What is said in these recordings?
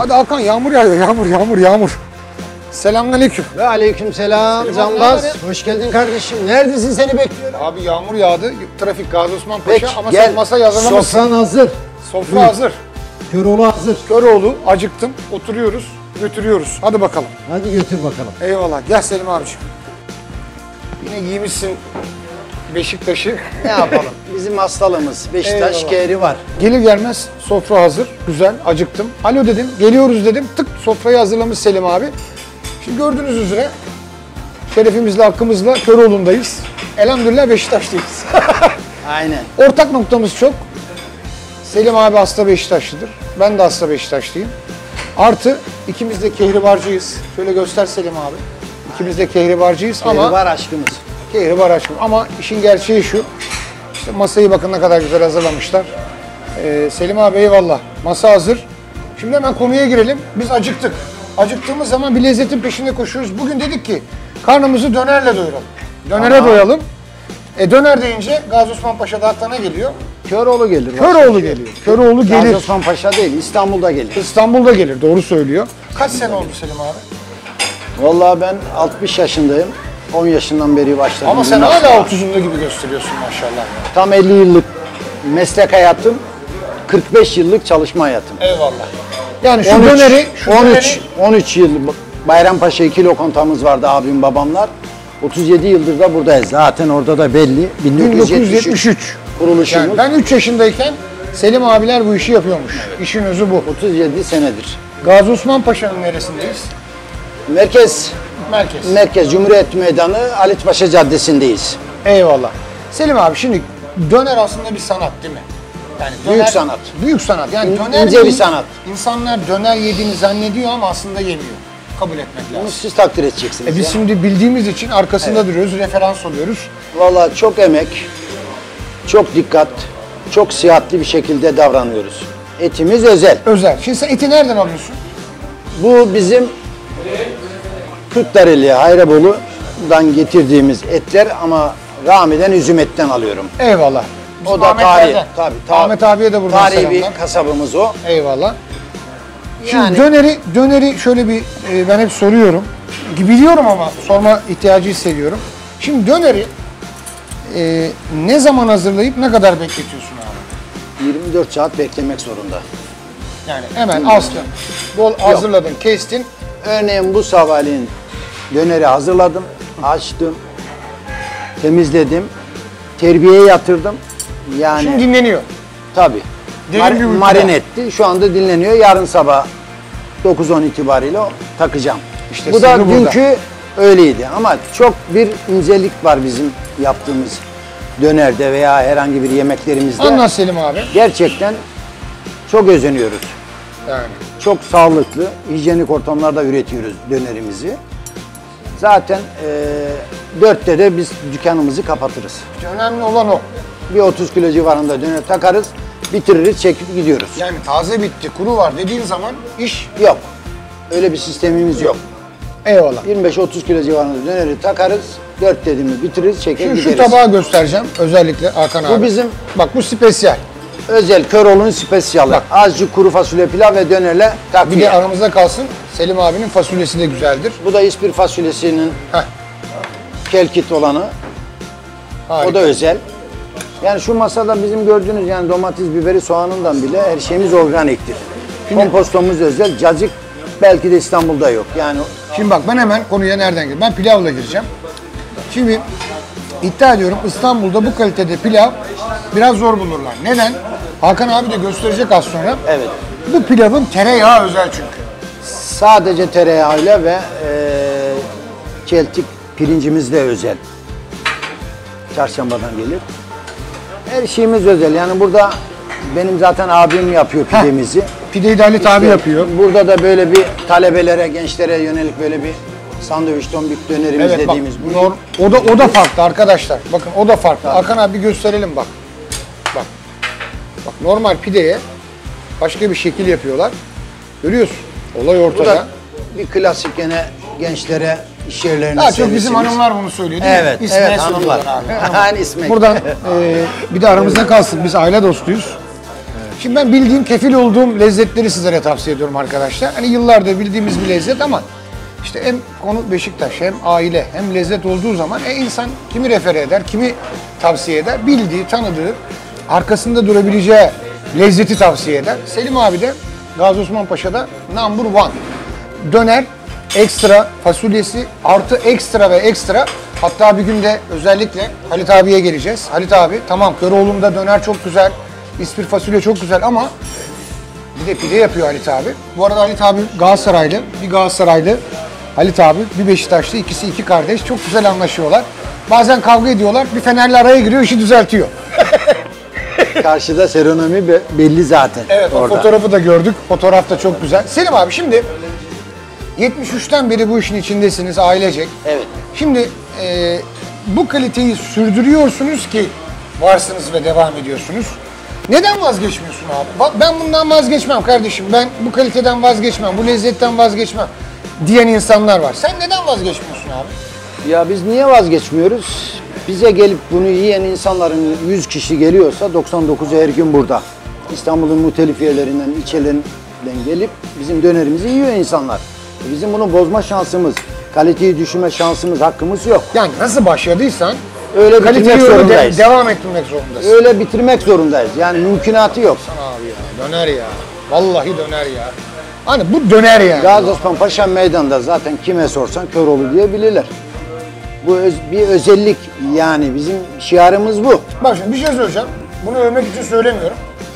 Hadi Hakan, yağmur yağıyor, yağmur. Selamünaleyküm. Ve aleykümselam Canbaz. Hoş geldin kardeşim. Neredesin, seni bekliyorum. Abi yağmur yağdı, trafik Gazi Osman Paşa. Peki, Ama gel. sen masayı hazırlamışsın. Sofran hazır. Sofra hazır. Köroğlu hazır. Köroğlu, acıktım, oturuyoruz, götürüyoruz. Hadi bakalım. Hadi götür bakalım. Eyvallah, gel Selim abiciğim. Yine giymişsin Beşiktaş'ı. Ne yapalım? Bizim hastalığımız Beşiktaş Eyvallah. kehri var. Gelir gelmez sofra hazır, güzel, acıktım. Alo dedim, geliyoruz dedim, tık sofrayı hazırlamış Selim abi. Şimdi gördüğünüz üzere şerefimizle, hakkımızla Köroğlu'ndayız. Elhamdülillah Beşiktaş'tayız. Aynen. Ortak noktamız çok. Selim abi hasta Beşiktaşlıdır. Ben de hasta Beşiktaşlıyım. Artı ikimiz de kehribarcıyız. Şöyle göster Selim abi. İkimiz de kehribarcıyız Kehri ama var aşkımız. kehribar aşkım. Ama işin gerçeği şu. İşte masayı bakın ne kadar güzel hazırlamışlar. Selim abi eyvallah. Masa hazır. Şimdi hemen konuya girelim. Biz acıktık. Acıktığımız zaman bir lezzetin peşinde koşuyoruz. Bugün dedik ki karnımızı dönerle doyuralım. Dönere doyalım. Döner deyince Gazi Osman Paşa'da aklına geliyor. Köroğlu gelir. Köroğlu geliyor. Köroğlu Gazi gelir. Osman Paşa değil, İstanbul'da gelir. İstanbul'da gelir. Doğru söylüyor. Kaç sene oldu Selim abi? Vallahi ben 60 yaşındayım. 10 yaşından beri başladım. Ama sen Bundan hala sonra 30'unda gibi gösteriyorsun maşallah. Tam 50 yıllık meslek hayatım, 45 yıllık çalışma hayatım. Eyvallah. Yani şu döneri, 13 yıl Bayrampaşa 2 lokantamız vardı abim babamlar. 37 yıldır da buradayız. Zaten orada da belli. 1973 kuruluşumuz. Yani ben 3 yaşındayken Selim abiler bu işi yapıyormuş. İşin özü bu. 37 senedir. Gazi Osman Paşa'nın neresindeyiz? Merkez Cumhuriyet Meydanı Halitpaşa Caddesi'ndeyiz. Eyvallah. Selim abi şimdi döner aslında bir sanat değil mi? Yani Büyük sanat. Büyük sanat. Yani döner İnce bir sanat. İnsanlar döner yediğini zannediyor ama aslında yemiyor. Kabul etmek Bunu lazım. siz takdir edeceksiniz. Biz şimdi bildiğimiz için arkasında duruyoruz, referans oluyoruz. Vallahi çok emek, çok dikkat, çok sıhhatli bir şekilde davranıyoruz. Etimiz özel. Özel. Şimdi sen eti nereden alıyorsun? Bu bizim Kırklareli, Hayrabolu'dan getirdiğimiz etler ama Rami'den üzüm etten alıyorum. Eyvallah. O da tarihi. Tabii, Ahmet abiye de buradan tarihi selamlar. bir kasabımız o. Eyvallah. Şimdi Yani- döneri şöyle bir ben hep soruyorum. Biliyorum ama sorma ihtiyacı hissediyorum. Şimdi döneri ne zaman hazırlayıp ne kadar bekletiyorsun abi? 24 saat beklemek zorunda. Yani hemen astın, hazırladın, kestin. Örneğin bu sabahleyin döneri hazırladım, açtım, temizledim, terbiyeye yatırdım. Yani Şimdi dinleniyor. tabii. Derin bir uykuda. Marine etti. Şu anda dinleniyor. Yarın sabah 9-10 itibariyle takacağım. İşte bu da sırrı burada. dünkü öyleydi ama çok bir incelik var bizim yaptığımız dönerde veya herhangi bir yemeklerimizde. Anlat Selim abi. Gerçekten çok özeniyoruz. Yani. Çok sağlıklı, hijyenik ortamlarda üretiyoruz dönerimizi. Zaten 4'te de biz dükkanımızı kapatırız. İşte önemli olan o. Bir 30 kilo civarında döner takarız, bitiririz, çekip gidiyoruz. Yani taze bitti, kuru var dediğin zaman iş Yok. Öyle bir sistemimiz yok. eyvallah. 25-30 kilo civarında döneri takarız, 4 dediğimi bitiririz, çeker Şimdi gideriz. şu tabağı göstereceğim özellikle Hakan abi. Bu bizim Bak bu spesiyel. özel Köroğlu'nun spesiyali. Bak. Azıcık kuru fasulye pilav ve dönerle Bir takviye. de aramızda kalsın Selim abinin fasulyesi de güzeldir. Bu da ispir fasulyesinin Heh. kelkit olanı. Harika. O da özel. Yani şu masada bizim gördüğünüz yani domates, biberi, soğanından bile her şeyimiz organiktir. Kompostomuz özel. Cacık belki de İstanbul'da yok. Yani Şimdi bak ben hemen konuya nereden gireyim? Ben pilavla gireceğim. Şimdi iddia ediyorum İstanbul'da bu kalitede pilav biraz zor bulurlar. Neden? Hakan abi de gösterecek az sonra. evet. Bu pilavın tereyağı özel çünkü. Sadece tereyağıyla ve keltik pirincimiz de özel. Çarşambadan gelir. Her şeyimiz özel. Yani burada benim zaten abim yapıyor pidemizi. Pideyi de Halit abi yapıyor. Burada da böyle bir talebelere, gençlere yönelik böyle bir sandviç tombik dönerimiz Evet bak, dediğimiz o da farklı arkadaşlar. Bakın o da farklı. Hakan abi bir gösterelim bak. Bak. Bak normal pideye başka bir şekil yapıyorlar. Görüyorsun. Olay Bu ortada. da bir klasik gene gençlere, iş yerlerine Daha çok bizim servisimiz. hanımlar bunu söylüyor değil mi? Evet, İsmeye evet hanımlar. söylüyorlar abi. Hani ismek. Buradan bir de aramızda kalsın. Biz aile dostuyuz. Şimdi ben bildiğim, kefil olduğum lezzetleri sizlere tavsiye ediyorum arkadaşlar. Hani yıllardır bildiğimiz bir lezzet ama işte hem konu Beşiktaş, hem aile, hem lezzet olduğu zaman insan kimi refere eder, kimi tavsiye eder. Bildiği, tanıdığı, arkasında durabileceği lezzeti tavsiye eder. Selim abi de Gazi Osman Paşa'da number one. Döner, ekstra fasulyesi, artı ekstra ve ekstra. Hatta bir gün de özellikle Halit abiye geleceğiz. Halit abi, tamam Köroğlu'nda döner çok güzel, İspir fasulye çok güzel ama bir de pide yapıyor Halit abi. Bu arada Halit abi Galatasaraylı, bir Galatasaraylı Halit abi, bir Beşiktaşlı, ikisi iki kardeş. Çok güzel anlaşıyorlar. Bazen kavga ediyorlar, bir Fenerli araya giriyor, işi düzeltiyor. Karşıda seronomi belli zaten. Evet, orada. o fotoğrafı da gördük. Fotoğraf da çok güzel. Selim abi, şimdi 73'ten beri bu işin içindesiniz ailecek. Evet. Şimdi bu kaliteyi sürdürüyorsunuz ki varsınız ve devam ediyorsunuz. Neden vazgeçmiyorsun abi? Bak, ben bundan vazgeçmem kardeşim. Ben bu kaliteden vazgeçmem, bu lezzetten vazgeçmem diyen insanlar var. Sen neden vazgeçmiyorsun abi? Ya biz niye vazgeçmiyoruz? Bize gelip bunu yiyen insanların 100 kişi geliyorsa 99'u her gün burada. İstanbul'un muhtelif yerlerinden, ilçelerinden gelip bizim dönerimizi yiyor insanlar. Bizim bunu bozma şansımız, kaliteyi düşürme şansımız, hakkımız yok. Yani nasıl başladıysan Öyle bitirmek kaliteyi öyle zorundayız. devam ettirmek zorundasın. Öyle bitirmek zorundayız. Yani mümkünatı yok. Abi ya, döner ya. Vallahi döner ya. Hani bu döner yani. Gazi Osman Paşa Meydanı'nda zaten kime sorsan Köroğlu diye bilirler. Bu bir özellik, yani bizim şiarımız bu. Bak şimdi bir şey söyleyeceğim. Bunu övmek için söylemiyorum.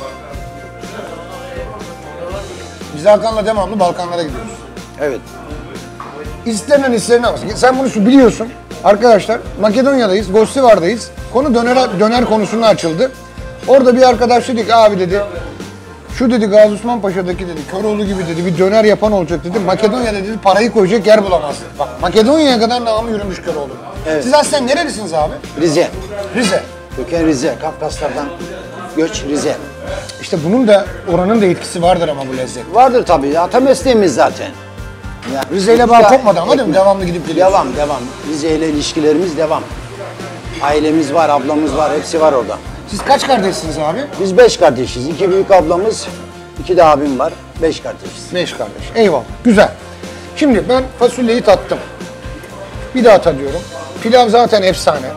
Biz Hakan'la devamlı Balkanlara gidiyoruz. Evet. İstenen isteğine bak. Sen bunu biliyorsun. Arkadaşlar Makedonya'dayız, Gostivar'dayız. Konu döner konusunda açıldı. Orada bir arkadaş dedi ki abi dedi, şu dedi Gazi Osman Paşa'daki dedi Köroğlu gibi dedi bir döner yapan olacak dedi. Makedonya'da dedi parayı koyacak yer bulamaz dedi. Bak Makedonya'ya kadar namı yürümüş Köroğlu. Evet. Siz aslen nerelisiniz abi? Rize. Rize. Köken Rize. Kafkaslardan göç Rize. İşte bunun da oranın da etkisi vardır ama bu lezzet. Vardır tabii. Ata mesleğimiz zaten. Yani Rize ile bağ kopmadı ama değil mi? Devamlı gidip geliyorsun. Devam. Rize ile ilişkilerimiz devam. Ailemiz var, ablamız var, hepsi var orada. Siz kaç kardeşsiniz abi? Biz 5 kardeşiz. 2 büyük ablamız, 2 de abim var. 5 kardeşiz. 5 kardeş. Eyvallah. Güzel. Şimdi ben fasulyeyi tattım. Bir daha tadıyorum. Pilav zaten efsane.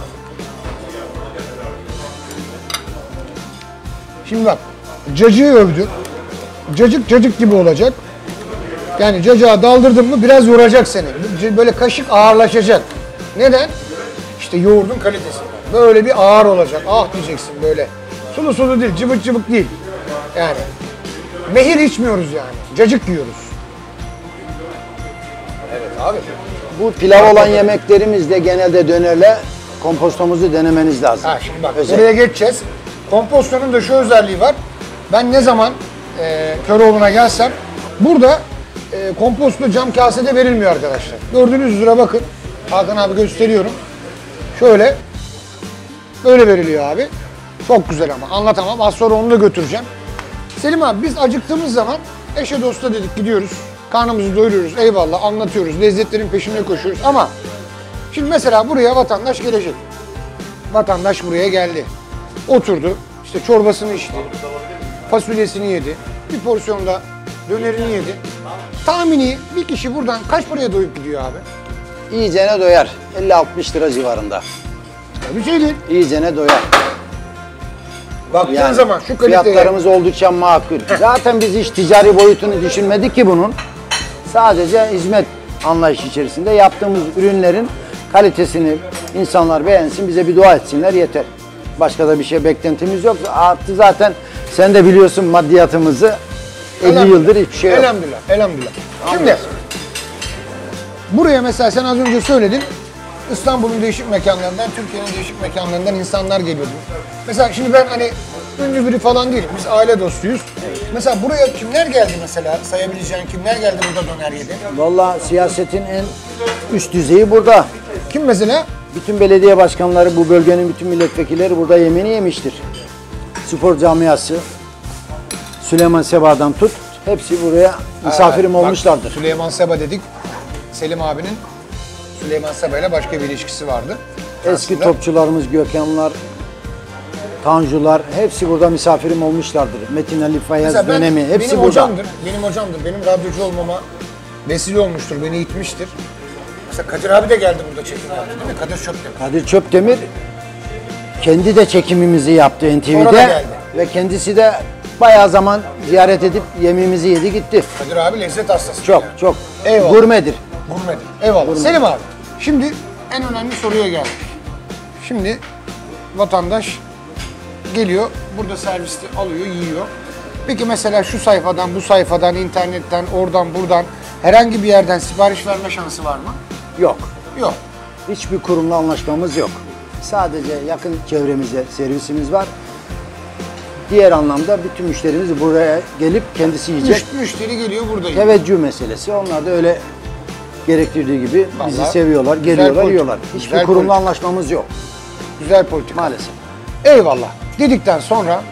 Şimdi bak, cacığı övdüm. Cacık cacık gibi olacak. Yani cacığa daldırdın mı biraz yoracak seni. Böyle kaşık ağırlaşacak. Neden? İşte yoğurdun kalitesi. Böyle bir ağır olacak. Ah diyeceksin böyle. Sulu sulu değil, cıvık cıvık değil. Yani mehir içmiyoruz yani. Cacık yiyoruz. Evet abi. Bu pilav olan yemeklerimizde genelde dönerle kompostomuzu denemeniz lazım. Ha şimdi bak Özel. buraya geçeceğiz. Kompostonun da şu özelliği var. Ben ne zaman Köroğlu'na gelsem burada komposto cam kasede verilmiyor arkadaşlar. Gördüğünüz üzere bakın. Hakan abi gösteriyorum. Şöyle böyle veriliyor abi. Çok güzel ama anlatamam. Az sonra onu da götüreceğim. Selim abi biz acıktığımız zaman eşe dosta dedik gidiyoruz. Karnımızı doyuruyoruz. Eyvallah anlatıyoruz. Lezzetlerin peşinde koşuyoruz ama şimdi mesela buraya vatandaş gelecek. Vatandaş buraya geldi. Oturdu. İşte çorbasını içti. Fasulyesini yedi. Bir porsiyonda dönerini yedi. Tahmini bir kişi buradan kaç paraya doyup gidiyor abi? İyicene doyar. 50-60 lira civarında. Bir şey değil. İyicene doyar. Baktığın zaman şu kaliteye... Fiyatlarımız oldukça makul. Zaten biz hiç ticari boyutunu düşünmedik ki bunun. Sadece hizmet anlayışı içerisinde yaptığımız ürünlerin kalitesini insanlar beğensin, bize bir dua etsinler yeter. Başka da bir şey beklentimiz yok. Artı zaten sen de biliyorsun maddiyatımızı 50 yıldır hiçbir şey yok. Elhamdülillah, elhamdülillah. Şimdi buraya mesela sen az önce söyledin. İstanbul'un değişik mekanlarından, Türkiye'nin değişik mekanlarından insanlar geliyordu. Mesela şimdi ben hani ünlü biri falan değilim. Biz aile dostuyuz. Mesela buraya kimler geldi mesela? Sayabileceğin kimler geldi burada döner yedi? Vallahi siyasetin en üst düzeyi burada. Kim mesela? Bütün belediye başkanları, bu bölgenin bütün milletvekilleri burada yemeğini yemiştir. Spor camiası, Süleyman Seba'dan tut, hepsi buraya misafirim olmuşlardır. Bak, Süleyman Seba dedik. Selim abinin Süleyman Seba ile başka bir ilişkisi vardı. Eski Aslında. topçularımız, Gökhanlar, Tanjular hepsi burada misafirim olmuşlardır. Metin Ali Fayaz Mesela dönemi hepsi benim burada. hocamdır. Benim radyocu olmama vesile olmuştur, beni itmiştir. Mesela Kadir abi de geldi burada çekim yaptı değil mi? Kadir Çöptemir. Kadir Çöptemir kendi de çekimimizi yaptı Sonra da NTV'de geldi. ve kendisi de bayağı zaman ziyaret edip yemeğimizi yedi gitti. Kadir abi lezzet hastası. Çok yani. çok Eyvallah. gurmedir. Gurmedir. Eyvallah. Selim abi, şimdi en önemli soruya geldik. Şimdi vatandaş geliyor, burada serviste alıyor, yiyor. Peki mesela şu sayfadan, bu sayfadan, internetten, oradan, buradan herhangi bir yerden sipariş verme şansı var mı? Yok. Yok. Hiçbir kurumla anlaşmamız yok. Sadece yakın çevremize servisimiz var. Diğer anlamda bütün müşterimiz buraya gelip kendisi yiyecek. Müşteri geliyor, burada yiyor. Teveccüh meselesi. Onlar da öyle gerektirdiği gibi bizi Vallahi seviyorlar, güzel geliyorlar, politik, yiyorlar. güzel Hiçbir kurumla politik. anlaşmamız yok Güzel politika. maalesef. Eyvallah dedikten sonra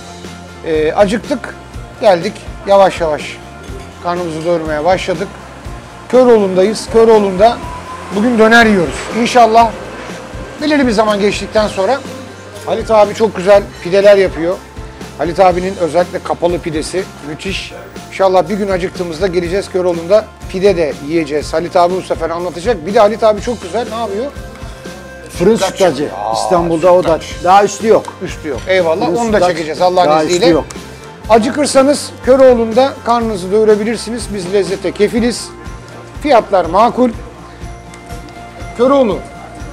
acıktık, geldik yavaş yavaş karnımızı doyurmaya başladık. Köroğlu'ndayız. Köroğlu'nda bugün döner yiyoruz. İnşallah belirli bir zaman geçtikten sonra Halit abi çok güzel pideler yapıyor. Halit abinin özellikle kapalı pidesi müthiş. İnşallah bir gün acıktığımızda geleceğiz Köroğlu'nda pide de yiyeceğiz. Halit abi bu sefer anlatacak. Bir de Halit abi çok güzel ne yapıyor? Fırın Sütlaç sütlacı. yapıyor. İstanbul'da o da sütlaç. daha üstü yok. Üstü yok. Eyvallah. Fırın Onu da sütlaç, çekeceğiz Allah'ın daha üstü izniyle. yok. Acıkırsanız Köroğlu'nda karnınızı doyurabilirsiniz. Biz lezzete kefiliz. Fiyatlar makul. Köroğlu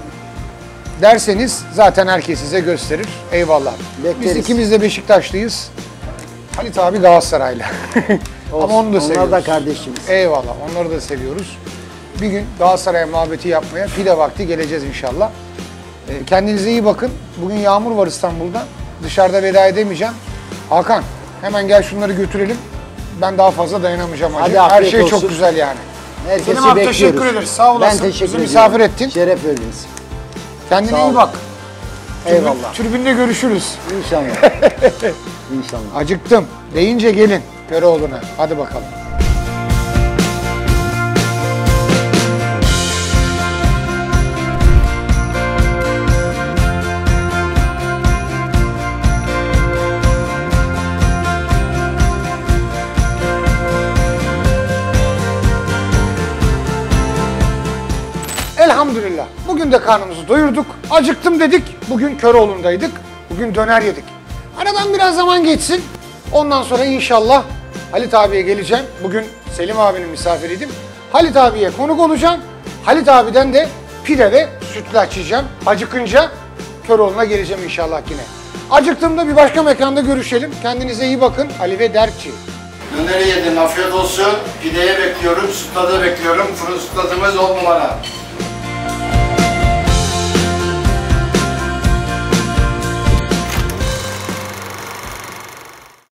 derseniz zaten herkes size gösterir. Eyvallah. Bekleriz. Biz ikimiz de Beşiktaşlıyız. Halit abi Galatasaraylı. Ama onu da seviyoruz. Onlar da kardeşimiz. Eyvallah. Onları da seviyoruz. Bir gün Galatasaray muhabbeti yapmaya pide vakti geleceğiz inşallah. Kendinize iyi bakın. Bugün yağmur var İstanbul'da. Dışarıda veda edemeyeceğim. Hakan hemen gel şunları götürelim. Ben daha fazla dayanamayacağım. Hadi hacı. Her afiyet şey olsun. çok güzel yani. Herkesi Selim abi bekliyoruz. teşekkür ederiz. Sağ olasın. Ben teşekkür Bizi ederim. misafir ettin. Şeref verdiniz. Kendine Sağ iyi ol. bak. Eyvallah. Tribünde görüşürüz. İnşallah. İnşallah. Acıktım. Deyince gelin Köroğlu'na. Hadi bakalım. Elhamdülillah. Bugün de karnımızı doyurduk. Acıktım dedik. Bugün Köroğlu'ndaydık. Bugün döner yedik. Aradan biraz zaman geçsin. Ondan sonra inşallah Halit abiye geleceğim. Bugün Selim abinin misafiriydim. Halit abiye konuk olacağım. Halit abiden de pide ve sütlaç yiyeceğim. Acıkınca Köroğlu'na geleceğim inşallah yine. Acıktığımda bir başka mekanda görüşelim. Kendinize iyi bakın. Ali ve Dertçi. Döneri yedim, afiyet olsun. Pideye bekliyorum, sütladı bekliyorum. Fırın sütladığımız 10 numara.